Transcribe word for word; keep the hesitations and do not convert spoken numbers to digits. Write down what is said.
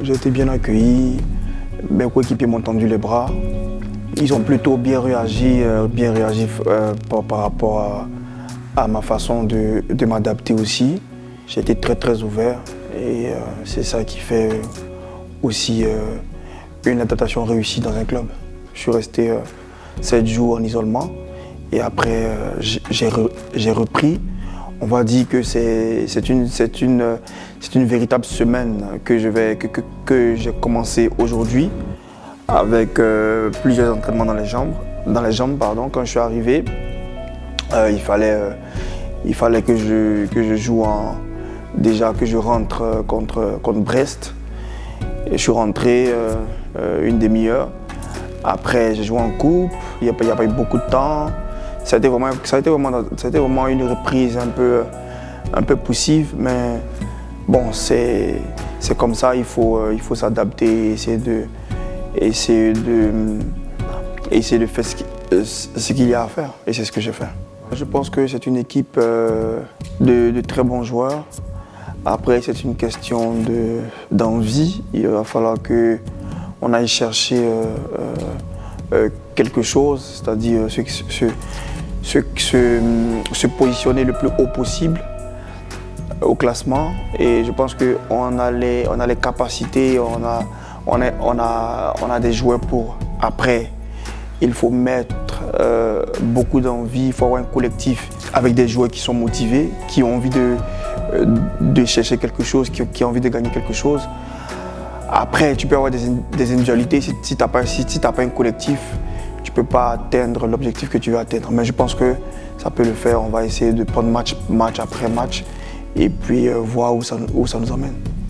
J'ai été bien accueilli, mes coéquipiers m'ont tendu les bras. Ils ont plutôt bien réagi, euh, bien réagi euh, par, par rapport à, à ma façon de, de m'adapter aussi. J'ai été très très ouvert et euh, c'est ça qui fait aussi euh, une adaptation réussie dans un club. Je suis resté euh, sept jours en isolement et après euh, j'ai re, repris. On va dire que c'est une, une, une véritable semaine que j'ai que, que, que j'ai commencé aujourd'hui avec euh, plusieurs entraînements dans les jambes. Dans les jambes pardon. Quand je suis arrivé, euh, il, fallait, euh, il fallait que je, que je joue en, déjà que je rentre contre, contre Brest. Et je suis rentré euh, euh, une demi-heure. Après, j'ai joué en coupe, il n'y a, a pas eu beaucoup de temps. Ça a été vraiment, ça a été vraiment, ça a été vraiment une reprise un peu, un peu poussive, mais bon, c'est comme ça, il faut, il faut s'adapter, essayer de, essayer de, essayer de faire ce qu'il y a à faire, et c'est ce que j'ai fait. Je pense que c'est une équipe de, de très bons joueurs. Après, c'est une question d'envie. Il va falloir qu'on aille chercher euh, euh, quelque chose, c'est-à-dire ce, ce, ce, se, se positionner le plus haut possible au classement. Et je pense qu'on a les, on a les capacités, on a, on, a, on, a, on a des joueurs pour. Après, il faut mettre euh, beaucoup d'envie, il faut avoir un collectif avec des joueurs qui sont motivés, qui ont envie de, de chercher quelque chose, qui, qui ont envie de gagner quelque chose. Après, tu peux avoir des, des individualités, si, si tu n'as pas, si, si t'as pas un collectif, tu ne peux pas atteindre l'objectif que tu veux atteindre. Mais je pense que ça peut le faire, on va essayer de prendre match, match après match et puis euh, voir où ça, où ça nous emmène.